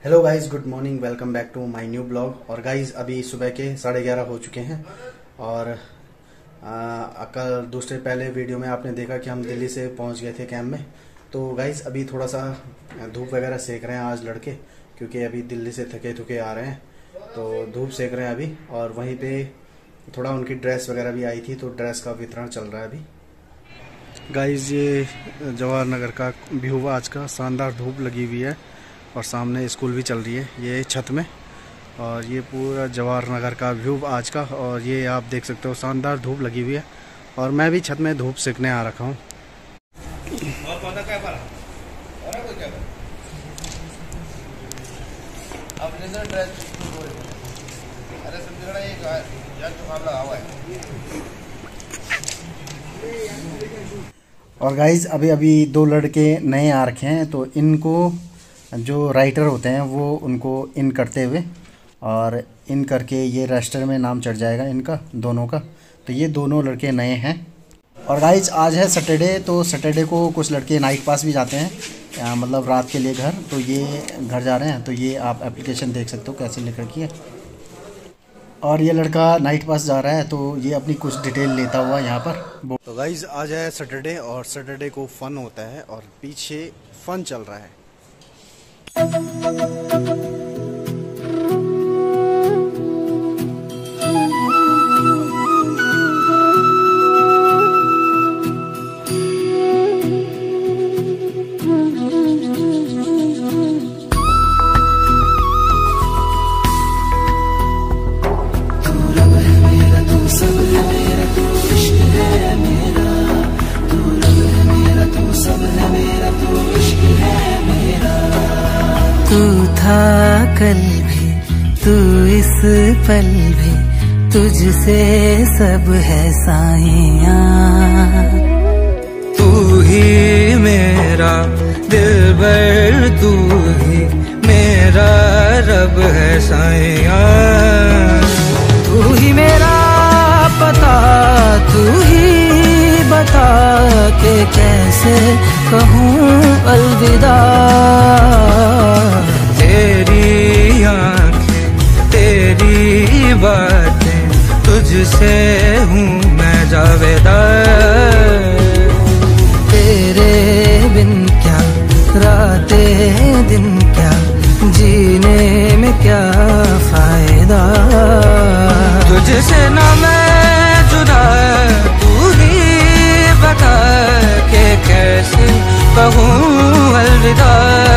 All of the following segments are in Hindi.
Hello guys, good morning, welcome back to my new blog. और गाइज अभी सुबह के 11:30 हो चुके हैं। और कल दूसरे पहले वीडियो में आपने देखा कि हम दिल्ली से पहुंच गए थे कैंप में। तो गाइज अभी थोड़ा सा धूप वगैरह सेक रहे हैं आज लड़के, क्योंकि अभी दिल्ली से थके थके आ रहे हैं तो धूप सेक रहे हैं अभी। और वहीं पे थोड़ा उनकी ड्रेस वगैरह भी आई थी तो ड्रेस का वितरण चल रहा है अभी। गाइज ये जवाहर नगर का व्यू आज का, शानदार धूप लगी हुई है और सामने स्कूल भी चल रही है ये छत में। और ये पूरा जवाहर नगर का व्यू आज का, और ये आप देख सकते हो शानदार धूप लगी हुई है। और मैं भी छत में धूप सेकने आ रखा हूँ। और गाइज अभी दो लड़के नए आ रखे हैं, तो इनको जो राइटर होते हैं वो उनको इन करते हुए, और इन करके ये रजिस्टर में नाम चढ़ जाएगा इनका दोनों का। तो ये दोनों लड़के नए हैं। और गाइज आज है सैटरडे, तो सैटरडे को कुछ लड़के नाइट पास भी जाते हैं, मतलब रात के लिए घर। तो ये घर जा रहे हैं, तो ये आप एप्लीकेशन देख सकते हो कैसे लिख रखी है। और ये लड़का नाइट पास जा रहा है, तो ये अपनी कुछ डिटेल लेता हुआ यहाँ पर। तो गाइज आज है सैटरडे, और सैटरडे को फन होता है और पीछे फन चल रहा है। तू था कल भी, तू इस पल भी, तुझसे सब है साइयां। तू ही मेरा दिलबर, तू ही मेरा रब है साइयां। तू ही मेरा पता, तू ही बता के कैसे कहूँ अलविदा। तेरी आँखें, तेरी बातें, तुझसे हूँ मैं जावेदा। तेरे बिन क्या रातें दिन, क्या जीने में क्या फायदा। तुझसे ना मैं जुदा, तू ही बता के कैसे कहूँ अलविदा।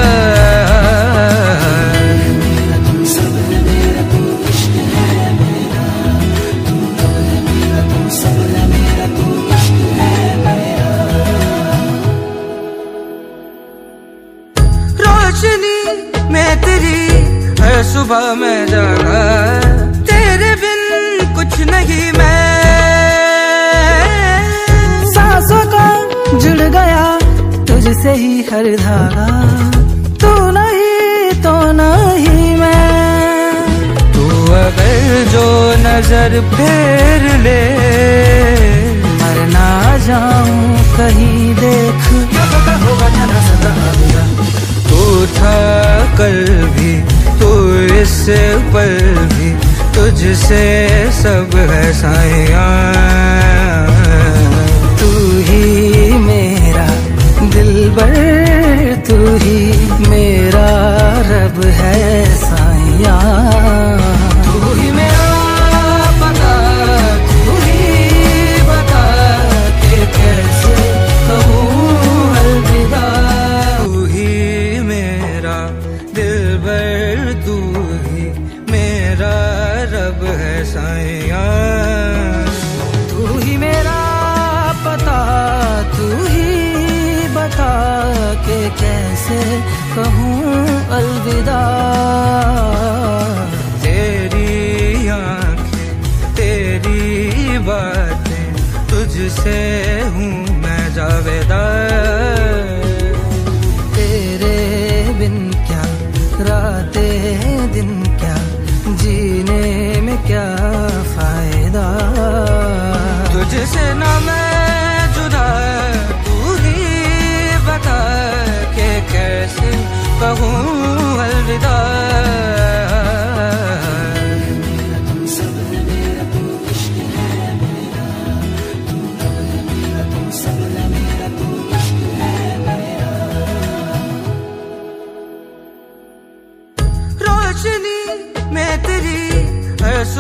रोशनी में तेरी हर सुबह मैं जागा, तेरे बिन कुछ नहीं मैं। सांसों का जुड़ गया तुझसे ही हर धागा, तू नहीं तो नहीं मैं। तू अगर जो नजर फेर ले, मर ना जाऊं कहीं देख। तू था कल भी, तू इस पल भी, तुझसे सब है साइयां। तू ही मेरा दिलबर, तू ही मेरा रब है साइयां। तू ही मेरा पता, तू ही बता के कैसे कहूँ अलविदा। तू ही मेरा दिलबर, तू ही मेरा रब है साइयां। तू ही मेरा पता, तू ही बता के कैसे कहूँ अलविदा। तेरी आँखें, तेरी बातें, तुझसे हूँ मैं जावेदा। तेरे बिन क्या रातें दिन, क्या जीने में क्या फायदा। तुझसे ना मैं जुदा, तू ही बता के कैसे कहूँ अलविदा।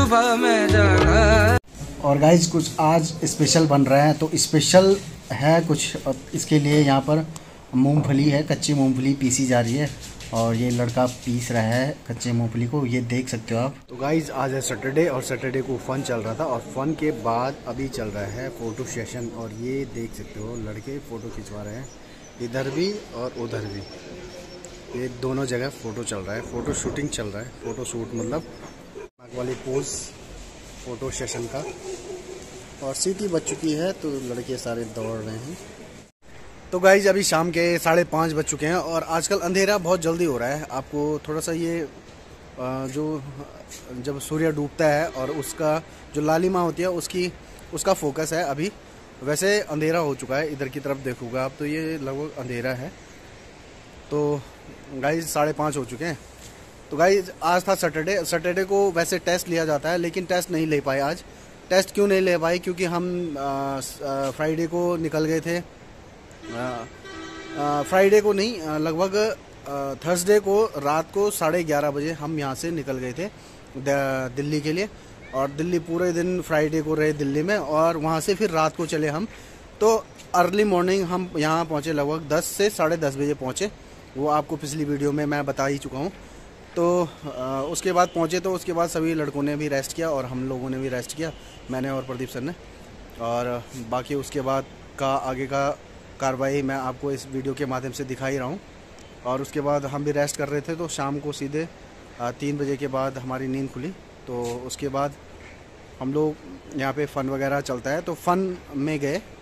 सुबह में जागा। और गाइज कुछ आज स्पेशल बन रहा है, तो स्पेशल है कुछ इसके लिए। यहाँ पर मूंगफली है, कच्ची मूंगफली पीसी जा रही है और ये लड़का पीस रहा है कच्चे मूंगफली को, ये देख सकते हो आप। तो गाइज आज है सैटरडे और सैटरडे को फन चल रहा था और फन के बाद अभी चल रहा है फ़ोटो सेशन। और ये देख सकते हो लड़के फ़ोटो खिंचवा रहे हैं, इधर भी और उधर भी, ये दोनों जगह फ़ोटो चल रहा है, फ़ोटो शूटिंग चल रहा है। फ़ोटो शूट मतलब वाली पोज फ़ोटो सेशन का। और सीटी बज चुकी है तो लड़के सारे दौड़ रहे हैं। तो गाइज अभी शाम के 5:30 बज चुके हैं और आजकल अंधेरा बहुत जल्दी हो रहा है। आपको थोड़ा सा ये जो जब सूर्य डूबता है और उसका जो लालिमा होती है उसका फोकस है अभी। वैसे अंधेरा हो चुका है, इधर की तरफ देखूंगा आप तो ये लगभग अंधेरा है। तो गाइज 5:30 हो चुके हैं। तो गाइज आज था सैटरडे को वैसे टेस्ट लिया जाता है, लेकिन टेस्ट नहीं ले पाए आज। टेस्ट क्यों नहीं ले पाए? क्योंकि हम फ्राइडे को निकल गए थे, फ्राइडे को नहीं, लगभग थर्सडे को रात को 11:30 बजे हम यहाँ से निकल गए थे दिल्ली के लिए। और दिल्ली पूरे दिन फ्राइडे को रहे दिल्ली में और वहाँ से फिर रात को चले हम। तो अर्ली मॉर्निंग हम यहाँ पहुँचे, लगभग 10 से 10:30 बजे पहुँचे। वो आपको पिछली वीडियो में मैं बता ही चुका हूँ। तो उसके बाद पहुँचे तो उसके बाद सभी लड़कों ने भी रेस्ट किया और हम लोगों ने भी रेस्ट किया, मैंने और प्रदीप सर ने। और बाकी उसके बाद का आगे का कार्रवाई मैं आपको इस वीडियो के माध्यम से दिखा ही रहा हूँ। और उसके बाद हम भी रेस्ट कर रहे थे, तो शाम को सीधे 3 बजे के बाद हमारी नींद खुली। तो उसके बाद हम लोग यहाँ पे फ़न वगैरह चलता है तो फ़न में गए।